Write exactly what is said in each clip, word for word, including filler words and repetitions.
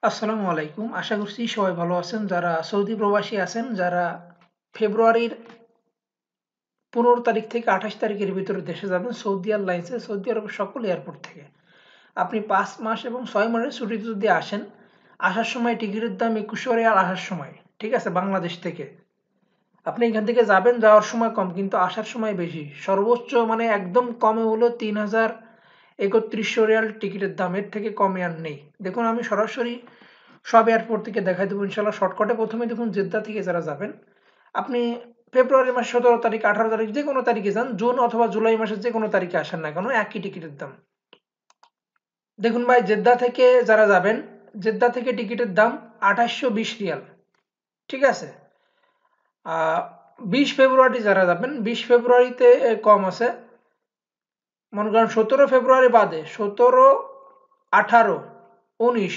আসসালামু আলাইকুম। আশা করছি সবাই ভালো আছেন। যারা সৌদি প্রবাসী আছেন, যারা ফেব্রুয়ারির পনেরো তারিখ থেকে আঠাশ তারিখের ভিতরে দেশে যাবেন সৌদি এয়ারলাইন্সে, সৌদি আরবের সকল এয়ারপোর্ট থেকে। আপনি পাঁচ মাস এবং ছয় মাসের ছুটিতে যদি আসেন, আসার সময় টিকিটের দাম একুশশো রিয়াল আসার সময়, ঠিক আছে? বাংলাদেশ থেকে। আপনি এখান থেকে যাবেন, যাওয়ার সময় কম কিন্তু আসার সময় বেশি। সর্বোচ্চ মানে একদম কমে হলো তিন হাজার একত্রিশশো রিয়াল টিকিটের দাম, এর থেকে কমে আর নেই। দেখুন আমি সরাসরি সব এয়ারপোর্ট থেকে দেখাই দেবো ইনশাল্লাহ শর্টকাটে। প্রথমে দেখুন জেদ্দা থেকে যারা যাবেন, আপনি ফেব্রুয়ারি মাসের সতেরো তারিখ আঠারো তারিখ যে কোনো তারিখে যান, জুন অথবা জুলাই মাসের যে কোনো তারিখে আসেন না কেন, একই টিকিটের দাম। দেখুন ভাই, জেদ্দা থেকে যারা যাবেন, জেদ্দা থেকে টিকিটের দাম আঠাশশো বিশ রিয়াল, ঠিক আছে? আহ বিশ ফেব্রুয়ারি যারা যাবেন, বিশ ফেব্রুয়ারিতে এ, কম আছে। মনে করেন সতেরো ফেব্রুয়ারি বাদে সতেরো, আঠারো, উনিশ,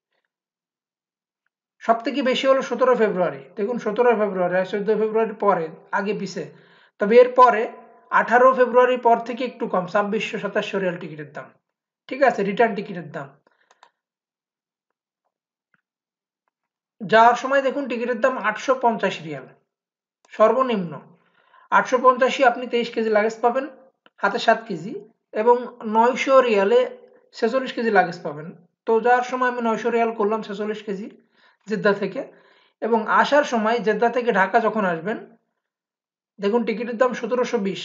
সব থেকে বেশি হলো সতেরো ফেব্রুয়ারি। দেখুন সতেরো ফেব্রুয়ারি আর চোদ্দ ফেব্রুয়ারির পরে, আগে পিছে। তবে এর পরে আঠারো ফেব্রুয়ারির পর থেকে একটু কম, ছাব্বিশশো সাতাশশো রিয়াল টিকিটের দাম, ঠিক আছে? রিটার্ন টিকিটের দাম। যাওয়ার সময় দেখুন টিকিটের দাম আটশো পঞ্চাশ রিয়াল সর্বনিম্ন। আটশো পঞ্চাশে আপনি তেইশ কেজি লাগেজ পাবেন, হাতে সাত কেজি, এবং নয়শো রিয়ালে ছেচল্লিশ কেজি লাগেজ পাবেন। তো যাওয়ার সময় আমি নয়শো রিয়াল করলাম ছেচল্লিশ কেজি জেদ্দা থেকে। এবং আসার সময় জেদ্দা থেকে ঢাকা যখন আসবেন, দেখুন টিকিটের দাম সতেরোশো বিশ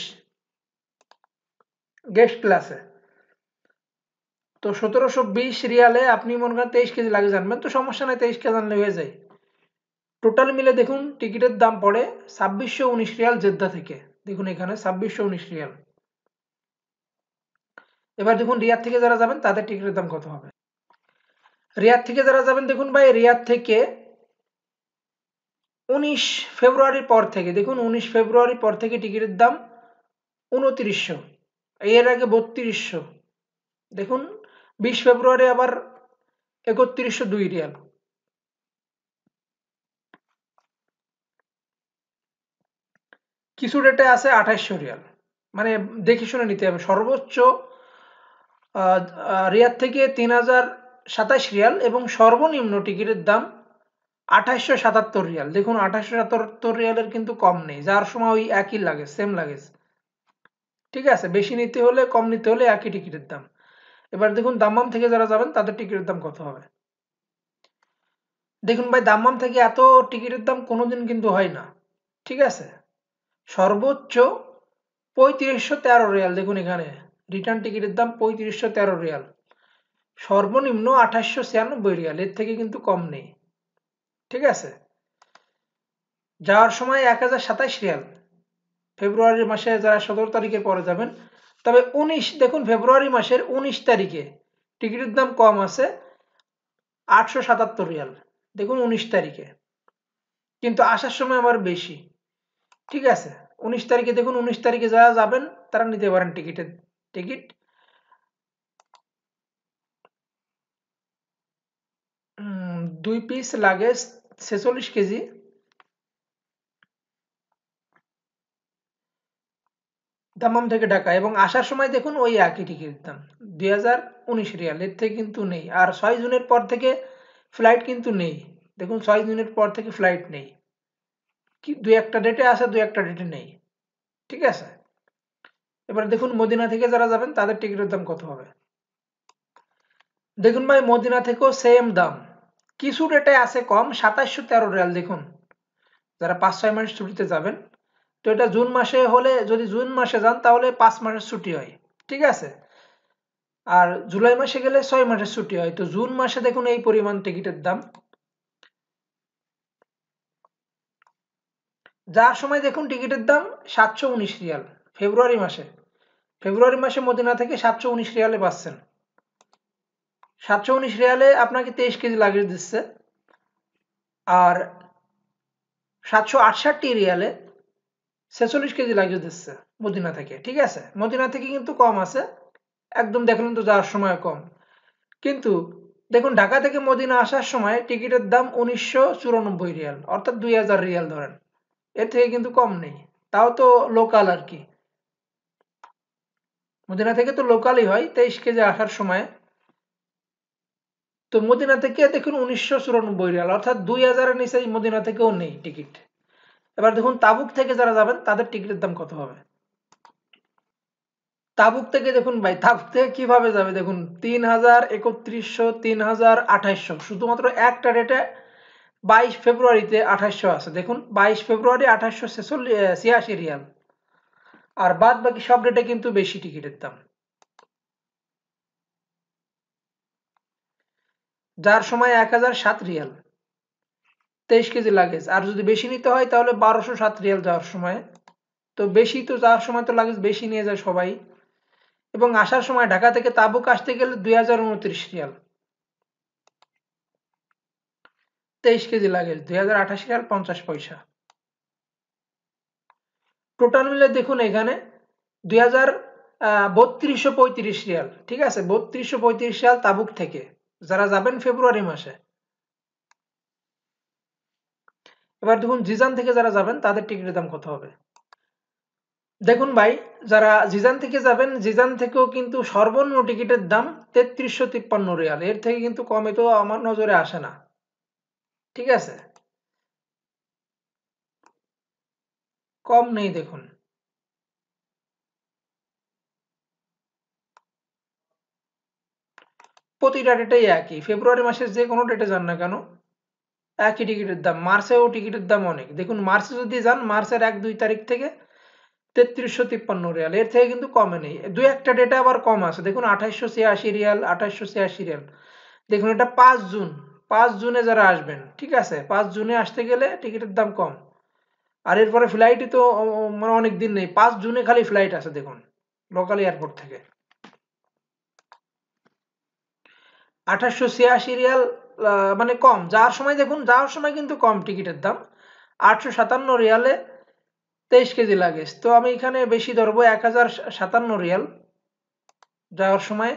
গেস্ট ক্লাসে। তো সতেরোশো বিশ রিয়ালে আপনি মনে করেন তেইশ কেজি লাগেজ আনবেন, তো সমস্যা নাই, তেইশ কেজি আনলে হয়ে যায়। টোটাল মিলে দেখুন টিকিটের দাম পড়ে ছাব্বিশশো উনিশ রিয়াল জেদ্দা থেকে। দেখুন এখানে ছাব্বিশশো উনিশ রিয়াল। এবার দেখুন রিয়াদ থেকে যারা যাবেন তাদের টিকিটের দাম কত হবে। রিয়াদ থেকে যারা যাবেন, দেখুন ভাই, রিয়াদ থেকে উনিশ ফেব্রুয়ারির পর থেকে, দেখুন উনিশ ফেব্রুয়ারির পর থেকে টিকিটের দাম উনত্রিশশো, এর আগে বত্রিশশো। দেখুন বিশ ফেব্রুয়ারি আবার একত্রিশশো দুই রিয়াল। কিছু ডেটে আছে আঠাইশশো রিয়াল। মানে দেখে শুনে নিতে হবে। সর্বোচ্চ আহ, আহ, রিয়াদ থেকে তিন হাজার সাতাশ রিয়াল এবং সর্বনিম্ন টিকিটের দাম আঠাইশশো সাতাত্তর রিয়াল। দেখুন আঠাইশশো সাতাত্তর রিয়ালের কিন্তু কম নেই, যার সময় ওই একই লাগে, সেম লাগে, ঠিক আছে? বেশি নিতে হলে কম নিতে হলে একই টিকিটের দাম। এবার দেখুন দাম্মাম থেকে যারা যাবেন তাদের টিকিটের দাম কত হবে। দেখুন ভাই, দাম্মাম থেকে এত টিকিটের দাম কোনোদিন কিন্তু হয় না, ঠিক আছে? সর্বোচ্চ পঁয়ত্রিশশো তেরো রিয়াল। দেখুন এখানে রিটার্ন টিকিটের দাম পঁয়ত্রিশশো তেরো রিয়াল। সর্বনিম্ন আঠাশশো ছিয়ানব্বই রিয়াল, এর থেকে কিন্তু কম নেই, ঠিক আছে? যাওয়ার সময় এক হাজার সাতাইশ রিয়াল ফেব্রুয়ারি মাসে যারা সতেরো তারিখের পরে যাবেন। তবে উনিশ, দেখুন ফেব্রুয়ারি মাসের উনিশ তারিখে টিকিটের দাম কম আছে আটশো সাতাত্তর রিয়াল। দেখুন উনিশ তারিখে, কিন্তু আসার সময় আবার বেশি, ঠিক আছে? উনিশ তারিখে দেখুন, উনিশ তারিখে যারা যাবেন তারা নিতে পারেন টিকিটের টিকিট। উম, দুই পিস লাগেজ ছেচল্লিশ কেজি, দাম্মাম থেকে ঢাকা, এবং আসার সময় দেখুন ওই একই টিকিটের দাম দুই হাজার উনিশ রিয়াল, এর থেকে কিন্তু নেই। আর ছয় জুনের পর থেকে ফ্লাইট কিন্তু নেই। দেখুন ছয় জুনের পর থেকে ফ্লাইট নেই, কি দুই একটা ডেটে আছে, দুই একটা ডেটে নেই, ঠিক আছে? এবার দেখুন মদিনা থেকে যারা যাবেন তাদের টিকিটের দাম কত হবে। দেখুন ভাই, মদিনা থেকেও সেম দাম, কিছু ডেটে আছে কম, সাতাশশো তেরো রিয়াল। দেখুন যারা পাঁচ ছয় মাস ছুটিতে যাবেন, তো এটা জুন মাসে হলে, যদি জুন মাসে যান তাহলে পাঁচ মাসের ছুটি হয়, ঠিক আছে? আর জুলাই মাসে গেলে ছয় মাসের ছুটি হয়। তো জুন মাসে দেখুন এই পরিমাণ টিকিটের দাম। যার সময় দেখুন টিকিটের দাম সাতশো উনিশ রিয়াল ফেব্রুয়ারি মাসে। ফেব্রুয়ারি মাসে মদিনা থেকে সাতশো উনিশ রিয়ালে পাচ্ছেন। সাতশো উনিশ রিয়ালে আপনাকে তেইশ কেজি লাগেজ দিচ্ছে। আর সাতশো আটষট্টি রিয়ালে ছেচল্লিশ কেজি লাগেজ দিচ্ছে মদিনা থেকে, ঠিক আছে? মদিনা থেকে কিন্তু কম আছে, একদম দেখলেন তো যাওয়ার সময় কম। কিন্তু দেখুন ঢাকা থেকে মদিনা আসার সময় টিকিটের দাম উনিশশো চুরানব্বই রিয়াল, অর্থাৎ দুই হাজার রিয়াল ধরেন, এর থেকে কিন্তু কম নেই। তাও তো লোকাল আর কি, মদিনা থেকে তো লোকালই হয়। তেইশ কেজি আসার সময় তো মদিনা থেকে দেখুন উনিশশো চুরানব্বই রিয়াল, অর্থাৎ দুই হাজারের নিচে মদিনা থেকেও নেই টিকিট। এবার দেখুন তাবুক থেকে যারা যাবেন তাদের টিকিটের দাম কত হবে। তাবুক থেকে দেখুন ভাই, তাবুক থেকে কিভাবে যাবে দেখুন, তিন হাজার একত্রিশশো, তিন হাজার আঠাইশশো, শুধুমাত্র একটা ডেটে বাইশ ফেব্রুয়ারিতে আঠাইশশো আছে। দেখুন বাইশ ফেব্রুয়ারি আঠাইশশো ছেচল্লিশ ছিয়াশি রিয়াল। আর বাদ বাকি সব ডেটে কিন্তু বেশি টিকিটের দাম। যার সময় এক হাজার সাত রিয়াল, তেইশ কেজি লাগেজ। আর যদি বেশি নিতে হয় তাহলে বারোশো সাত রিয়াল যাওয়ার সময়। তো বেশি তো যাওয়ার সময় তো লাগেজ বেশি নিয়ে যায় সবাই। এবং আসার সময় ঢাকা থেকে তাবুক আসতে গেলে দুই হাজার উনত্রিশ রিয়াল, তেইশ কেজি লাগেজ দুই হাজার আঠাশ রিয়াল পঞ্চাশ পয়সা। টোটাল মিলে দেখুন এখানে দুই হাজার বত্রিশশো পঁয়ত্রিশ রিয়াল। ঠিক আছে, বত্রিশশো পঁয়ত্রিশ রিয়াল তাবুক থেকে যারা যাবেন ফেব্রুয়ারি মাসে। এবার দেখুন জিজান থেকে যারা যাবেন তাদের টিকিটের দাম কত হবে। দেখুন ভাই, যারা জিজান থেকে যাবেন, জিজান থেকেও কিন্তু সর্বনিম্ন টিকিটের দাম তেত্রিশশো তিপ্পান্ন রিয়াল, এর থেকে কিন্তু কমে তো আমার নজরে আসে না। ঠিক আছে, কম নেই দেখুন। প্রতিটা ডেটেই একই, ফেব্রুয়ারি মাসের যে কোনো ডেটে যান না কেন একই টিকিটের দাম। মার্চেও টিকিটের দাম অনেক, দেখুন মার্চে যদি যান মার্চের এক দুই তারিখ থেকে তেত্রিশশো তিপ্পান্ন রিয়াল, এর থেকে কিন্তু কমে নেই। দুই একটা ডেটা আবার কম আছে, দেখুন আঠাইশশো ছিয়াশি রিয়াল, আঠাইশশো ছিয়াশি রিয়াল। দেখুন এটা পাঁচ জুন, পাঁচ জুনে যারা আসবেন, ঠিক আছে, পাঁচ জুনে আসতে গেলে টিকিটের দাম কম। আর এরপরে ফ্লাইটই তো মানে অনেক দিন নেই, পাঁচ জুনে খালি ফ্লাইট আছে দেখুন লোকাল এয়ারপোর্ট থেকে। আঠাশশো ছিয়াশি রিয়াল মানে কম যাওয়ার সময়, দেখুন যাওয়ার সময় কিন্তু কম টিকিটের দাম। আটশো সাতান্ন রিয়ালে তেইশ কেজি লাগেজ। তো আমি এখানে বেশি ধরবো এক হাজার সাতান্ন রিয়াল যাওয়ার সময়।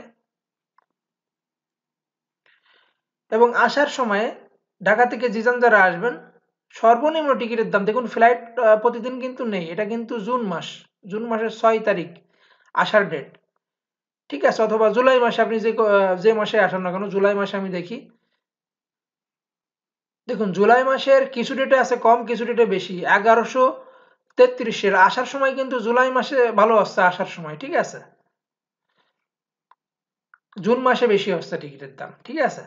এবং আসার সময় ঢাকা থেকে জিজান যারা আসবেন সর্বনিম্ন টিকিটের দাম দেখুন, ফ্লাইট প্রতিদিন কিন্তু নেই, এটা কিন্তু জুন মাস, জুন মাসের ছয় তারিখ আসার ডেট। ঠিক আছে, অথবা জুলাই মাসে, আপনি যে যে মাসে আসেন না কেন, জুলাই মাসে আমি দেখি। দেখুন জুলাই মাসের কিছু ডেটে আছে কম, কিছু ডেটে বেশি। এগারোশো তেত্রিশের আসার সময় কিন্তু জুলাই মাসে ভালো আসছে আসার সময়। ঠিক আছে, জুন মাসে বেশি হচ্ছে টিকিটের দাম। ঠিক আছে,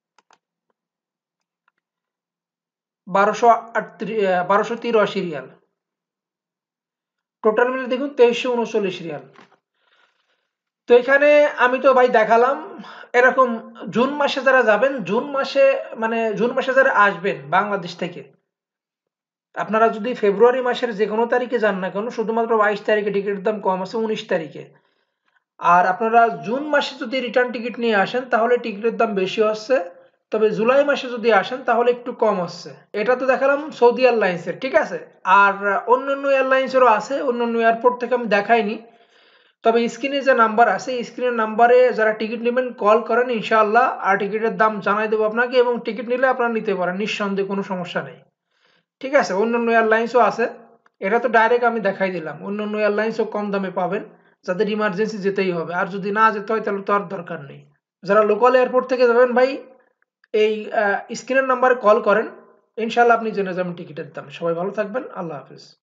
বারোশো আটত্রিশ, বারোশো তিরাশি রিয়াল। টোটাল মিলে দেখুন তেইশশো উনচল্লিশ রিয়াল। তো এখানে আমি তো ভাই দেখালাম এরকম। জুন মাসে যারা যাবেন, জুন মাসে মানে জুন মাসে যারা আসবেন বাংলাদেশ থেকে, আপনারা যদি ফেব্রুয়ারি মাসের যে কোনো তারিখে যান না কেন, শুধুমাত্র বাইশ তারিখে টিকিটের দাম কম আছে উনিশ তারিখে। আর আপনারা জুন মাসে যদি রিটার্ন টিকিট নিয়ে আসেন তাহলে টিকিটের দাম বেশি হচ্ছে। তবে জুলাই মাসে যদি আসেন তাহলে একটু কম হচ্ছে। এটা তো দেখালাম সৌদি এয়ারলাইন্সের, ঠিক আছে। আর অন্যান্য এয়ারলাইন্সেরও আছে, অন্যান্য এয়ারপোর্ট থেকে আমি দেখাইনি। তবে স্ক্রিনে যে নাম্বার আছে, স্ক্রিনের নাম্বারে যারা টিকিট নেবেন কল করেন ইনশাআল্লাহ, আর টিকিটের দাম জানাই দেবো আপনাকে। এবং টিকিট নিলে আপনারা নিতে পারেন নিঃসন্দেহে, কোনো সমস্যা নেই। ঠিক আছে, অন্যান্য এয়ারলাইন্সও আছে, এটা তো ডাইরেক্ট আমি দেখাই দিলাম। অন্যান্য এয়ারলাইন্সও কম দামে পাবেন যাদের ইমার্জেন্সি যেতেই হবে। আর যদি না যেতে হয় তাহলে তো আর দরকার নেই। যারা লোকাল এয়ারপোর্ট থেকে যাবেন ভাই, এই স্ক্রিনের নাম্বারে কল করেন, ইনশাআল্লাহ আপনি জেনে যাবেন টিকিটের দাম। সবাই ভালো থাকবেন, আল্লাহ হাফিজ।